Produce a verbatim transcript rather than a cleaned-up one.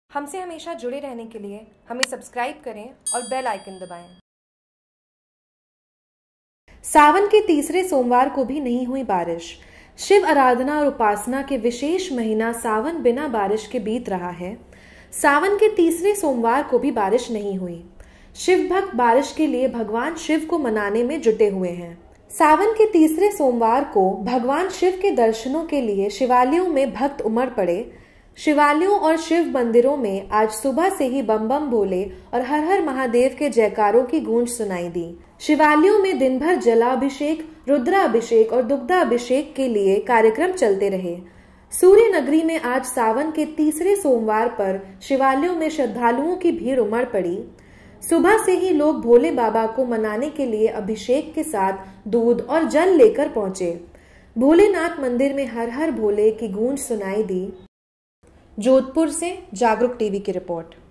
हमसे हमेशा जुड़े रहने के लिए हमें सब्सक्राइब करें और बेल आइकन दबाएं। सावन के तीसरे सोमवार को भी नहीं हुई बारिश। शिव आराधना और उपासना के विशेष महीना सावन बिना बारिश के बीत रहा है। सावन के तीसरे सोमवार को भी बारिश नहीं हुई। शिव भक्त बारिश के लिए भगवान शिव को मनाने में जुटे हुए हैं। सावन के तीसरे सोमवार को भगवान शिव के दर्शनों के लिए शिवालयों में भक्त उमड़ पड़े। शिवालयों और शिव मंदिरों में आज सुबह से ही बम बम बोले और हर हर महादेव के जयकारों की गूंज सुनाई दी। शिवालयों में दिन भर जलाभिषेक, रुद्राभिषेक और दुग्धाभिषेक के लिए कार्यक्रम चलते रहे। सूर्य नगरी में आज सावन के तीसरे सोमवार पर शिवालयों में श्रद्धालुओं की भीड़ उमड़ पड़ी। सुबह से ही लोग भोले बाबा को मनाने के लिए अभिषेक के साथ दूध और जल लेकर पहुंचे। भोलेनाथ मंदिर में हर हर भोले की गूंज सुनाई दी। जोधपुर से जागरूक टीवी की रिपोर्ट।